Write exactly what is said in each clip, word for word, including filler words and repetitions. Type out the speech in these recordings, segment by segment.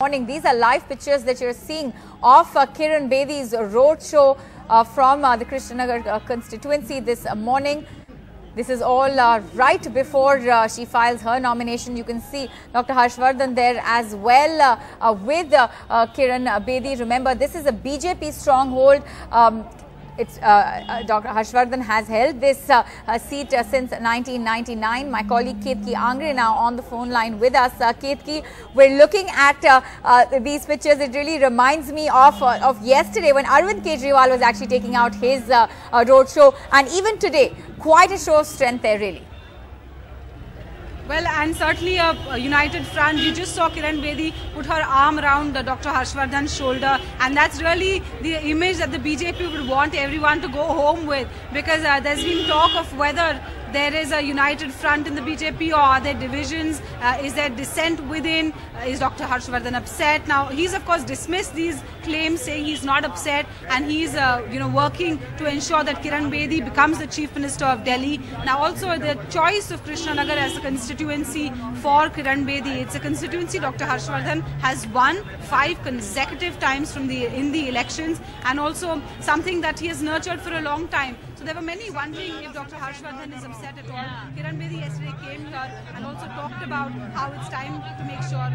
Morning. These are live pictures that you're seeing of uh, Kiran Bedi's roadshow uh, from uh, the Krishnanagar uh, constituency this uh, morning. This is all uh, right before uh, she files her nomination. You can see Doctor Harshvardhan there as well uh, uh, with uh, uh, Kiran Bedi. Remember, this is a B J P stronghold. Um, It's uh, uh, Doctor Harshvardhan has held this uh, uh, seat uh, since nineteen ninety-nine. My colleague Ketki Angre now on the phone line with us. Uh, Ketki, we're looking at uh, uh, these pictures. It really reminds me of uh, of yesterday when Arvind Kejriwal was actually taking out his uh, uh, roadshow, and even today, quite a show of strength there, really. Well, and certainly a, a united front. You just saw Kiran Bedi put her arm around uh, Doctor Harshvardhan's shoulder, and that's really the image that the B J P would want everyone to go home with, because uh, there's been talk of whether there is a united front in the B J P or are there divisions, uh, is there dissent within, uh, is Doctor Harshvardhan upset? Now, he's of course dismissed these claims, saying he's not upset, and he's uh, you know working to ensure that Kiran Bedi becomes the Chief Minister of Delhi. Now, also the choice of Krishnanagar as a constituency for Kiran Bedi, it's a constituency Doctor Harshvardhan has won five consecutive times from the in the elections, and also something that he has nurtured for a long time. So there were many wondering if Doctor Harshvardhan is upset at all. Kiran Bedi yesterday came here and also talked about how it's time to make sure.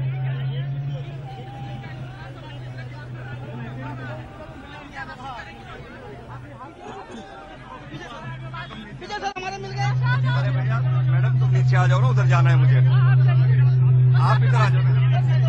अरे भैया, madam तुम नीचे आ जाओ ना, उधर जाना है मुझे। आप इधर आ जाओ ना।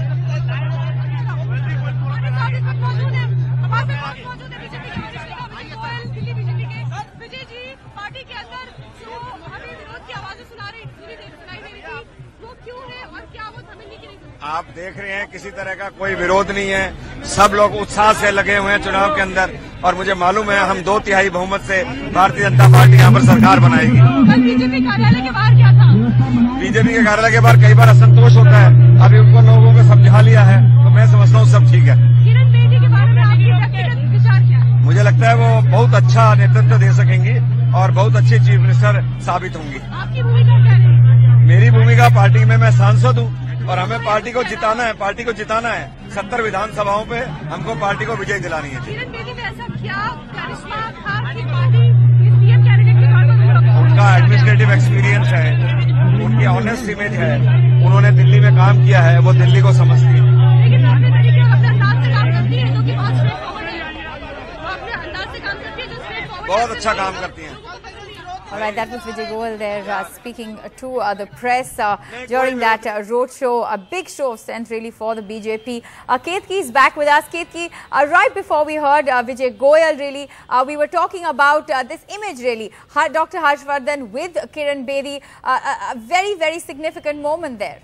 विजय जी पार्टी के अंदर जो हमें विरोध की आवाजें सुना रही सुनाई दे रही थी, वो क्यों है और क्या वो समझने के लिए? आप देख रहे हैं किसी तरह का कोई विरोध नहीं है, सब लोग उत्साह से लगे हुए हैं चुनाव के अंदर, और मुझे मालूम है हम दो तिहाई बहुमत से भारतीय जनता पार्टी यहाँ पर सरकार बनाएगी। कल बीजेपी कार्यालय के बाहर क्या था? बीजेपी के कार्यालय के बाहर कई बार असंतोष होता है, अभी उनको लोगों को समझा लिया है, तो मैं समझता हूँ सब ठीक है। किरण बेदी के बारे में आपके व्यक्तिगत विचार क्या है? मुझे लगता है वो बहुत अच्छा नेतृत्व दे सकेंगी और बहुत अच्छी चीफ मिनिस्टर साबित होंगी। आपकी भूमिका क्या है? मेरी भूमिका पार्टी में मैं सांसद हूँ और हमें पार्टी को जिताना है, पार्टी को जिताना है। सत्तर विधानसभाओं पे हमको पार्टी को विजय दिलानी है। किरण बेदी में ऐसा क्या करिश्मा था कि पार्टी इस पीएम कैंडिडेट के तौर पर विरोध? उनका एडमिनिस्ट्रेटिव एक्सपीरियंस है, उनकी ऑनेस्ट इमेज है, उन्होंने दिल्ली में काम किया है, वो दिल्ली को समझती है। लेकिन अपने तरीके अपने अंदाज से काम करती है, जो कि बहुत स्ट्रेट फॉरवर्ड है। वो अपने अंदाज से काम करती है, जो स्ट्रेट फॉरवर्ड है। बहुत अच्छा काम करती हैं। All right, that was Vijay Goel there uh, speaking to uh, the press uh, during that uh, roadshow. A big show of strength really for the B J P. Uh, Ketki is back with us. Ketki, uh, right before we heard uh, Vijay Goel really, uh, we were talking about uh, this image really. Doctor Harshvardhan with Kiran Bedi, uh, a, a very, very significant moment there.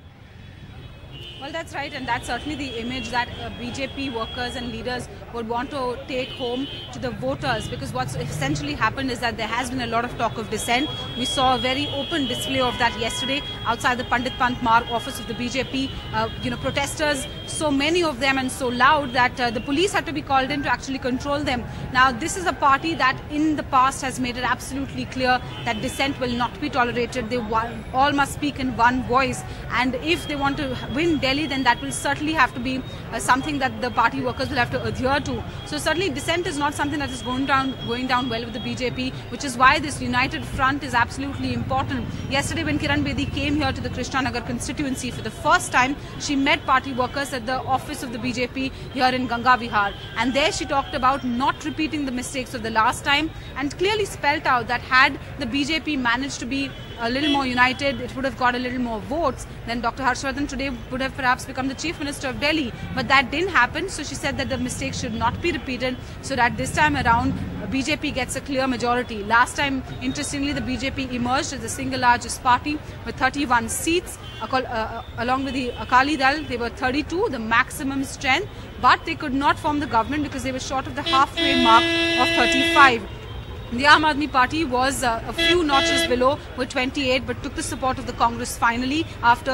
Well, that's right, and that's certainly the image that uh, B J P workers and leaders would want to take home to the voters, because what's essentially happened is that there has been a lot of talk of dissent. We saw a very open display of that yesterday outside the Pandit Pant Marg office of the B J P. Uh, you know, protesters, so many of them and so loud that uh, the police had to be called in to actually control them. Now, this is a party that in the past has made it absolutely clear that dissent will not be tolerated. They all must speak in one voice, and if they want to win Delhi, then that will certainly have to be uh, something that the party workers will have to adhere to. So certainly dissent is not something that is going down going down well with the B J P, which is why this united front is absolutely important. Yesterday when Kiran Bedi came here to the Krishnanagar constituency for the first time, she met party workers at the office of the B J P here in Ganga Vihar, and there she talked about not repeating the mistakes of the last time, and clearly spelt out that had the B J P managed to be a little more united, it would have got a little more votes, then Doctor Harshvardhan today would have perhaps become the Chief Minister of Delhi. But that didn't happen, so she said that the mistakes should not be repeated, so that this time around B J P gets a clear majority. Last time, interestingly, the B J P emerged as the single largest party with thirty-one seats, uh, along with the Akali Dal. They were thirty-two, the maximum strength, but they could not form the government because they were short of the halfway mark of thirty-five. The Aam Aadmi Party was uh, a few notches below with twenty-eight, but took the support of the Congress finally after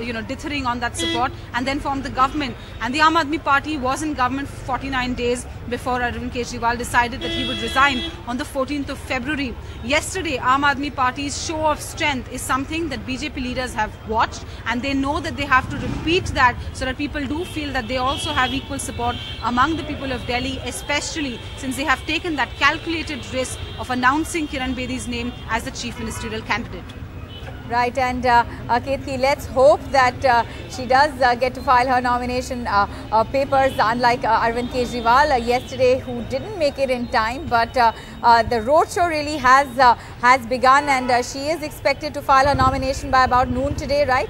you know, dithering on that support, and then formed the government. And the Aam Aadmi Party was in government for forty-nine days before Arvind Kejriwal decided that he would resign on the fourteenth of February. Yesterday, Aam Aadmi Party's show of strength is something that B J P leaders have watched, and they know that they have to repeat that so that people do feel that they also have equal support among the people of Delhi, especially since they have taken that calculated risk of announcing Kiran Bedi's name as the chief ministerial candidate. Right, and uh, uh, Ketki, let's hope that uh, she does uh, get to file her nomination uh, uh, papers, unlike uh, Arvind Kejriwal uh, yesterday, who didn't make it in time. But uh, uh, the roadshow really has uh, has begun, and uh, she is expected to file her nomination by about noon today, right?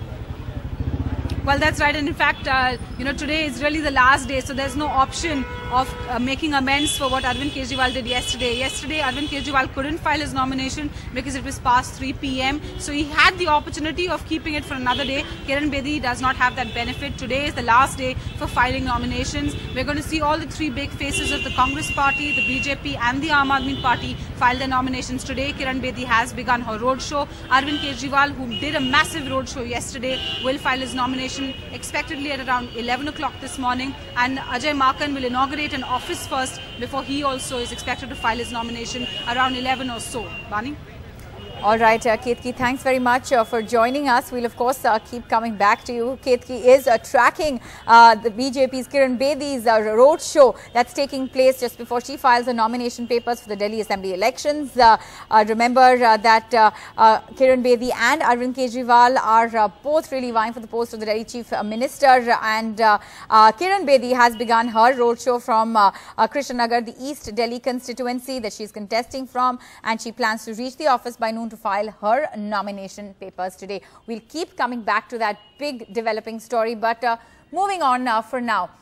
Well, that's right, and in fact, uh, you know, today is really the last day, so there's no option of uh, making amends for what Arvind Kejriwal did yesterday. Yesterday, Arvind Kejriwal couldn't file his nomination because it was past three p m So he had the opportunity of keeping it for another day. Kiran Bedi does not have that benefit. Today is the last day for filing nominations. We're going to see all the three big faces of the Congress Party, the B J P and the Aam Aadmi Party file their nominations today. Kiran Bedi has begun her roadshow. Arvind Kejriwal, who did a massive roadshow yesterday, will file his nomination expectedly at around eleven o'clock this morning, and Ajay Maken will inaugurate an office first before he also is expected to file his nomination around eleven or so. Bani? All right, uh, Ketki, thanks very much uh, for joining us. We'll, of course, uh, keep coming back to you. Ketki is uh, tracking uh, the B J P's Kiran Bedi's uh, road show that's taking place just before she files the nomination papers for the Delhi Assembly elections. Uh, uh, remember uh, that uh, uh, Kiran Bedi and Arvind Kejriwal are uh, both really vying for the post of the Delhi Chief Minister, and uh, uh, Kiran Bedi has begun her road show from uh, uh, Krishnanagar, the East Delhi constituency that she's contesting from, and she plans to reach the office by noon to file her nomination papers today. We'll keep coming back to that big developing story, but uh, moving on uh, for now.